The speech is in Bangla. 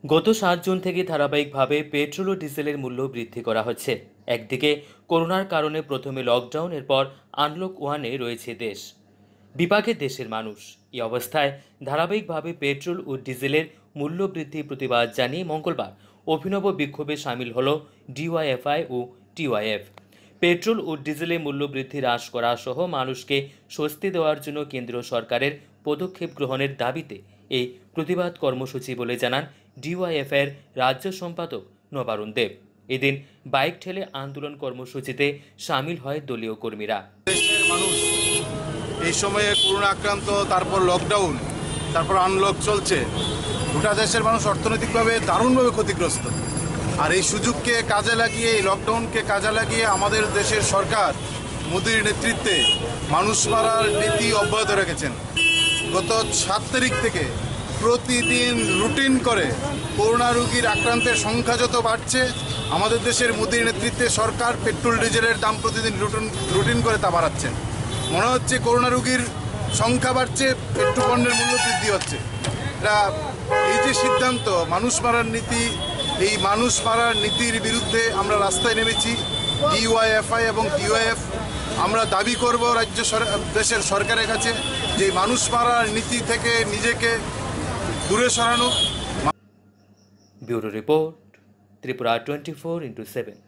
গত ৭ জুন থেকে ধারাবাহিকভাবে পেট্রোল ও ডিজেলের মূল্য বৃদ্ধি করা হচ্ছে। একদিকে করোনার কারণে প্রথমে লকডাউন, এরপর আনলক ওয়ানে রয়েছে দেশ, বিপাকে দেশের মানুষ। এই অবস্থায় ধারাবাহিকভাবে পেট্রোল ও ডিজেলের মূল্য বৃদ্ধির প্রতিবাদ জানিয়ে মঙ্গলবার অভিনব বিক্ষোভে সামিল হল ডিওয়াইএফআই ও টিওয়াইএফ। পেট্রোল ও ডিজেলের মূল্য বৃদ্ধি হ্রাস করা সহ মানুষকে স্বস্তি দেওয়ার জন্য কেন্দ্রীয় সরকারের পদক্ষেপ গ্রহণের দাবিতে এই প্রতিবাদ কর্মসূচি বলে জানান ডিওয়াইএফের রাজ্য সম্পাদক নবারুণ দেব। এদিন বাইক ঠেলে আন্দোলন কর্মসূচিতে সামিল হয় দলীয় কর্মীরা। দেশের মানুষ এই সময়ে করোনা আক্রান্ত, তারপর লকডাউন, তারপর আনলক চলছে। গোটা দেশের মানুষ অর্থনৈতিকভাবে দারুণভাবে ক্ষতিগ্রস্ত। আর এই সুযোগকে কাজে লাগিয়ে, এই লকডাউনকে কাজে লাগিয়ে আমাদের দেশের সরকার মোদির নেতৃত্বে মানুষ মারার নীতি অব্যাহত রেখেছেন। গত ৭ তারিখ থেকে প্রতিদিন রুটিন করে করোনা রোগীর আক্রান্তের সংখ্যা যত বাড়ছে, আমাদের দেশের মোদির নেতৃত্বে সরকার পেট্রোল ডিজেলের দাম প্রতিদিন রুটিন করে তা বাড়াচ্ছেন। মনে হচ্ছে করোনা রোগীর সংখ্যা বাড়ছে, পেট্রোল পণ্যের মূল্য বৃদ্ধি হচ্ছে। এটা এই যে সিদ্ধান্ত মানুষ মারার নীতি, এই মানুষ মারার নীতির বিরুদ্ধে আমরা রাস্তায় নেমেছি। ডিওয়াইএফআই এবং টিওআইএফ আমরা দাবি করব দেশের সরকারের কাছে যে মানুষ মারার নীতি থেকে নিজেকে দূরে সরানো। Bureau report, Tripura 24x7।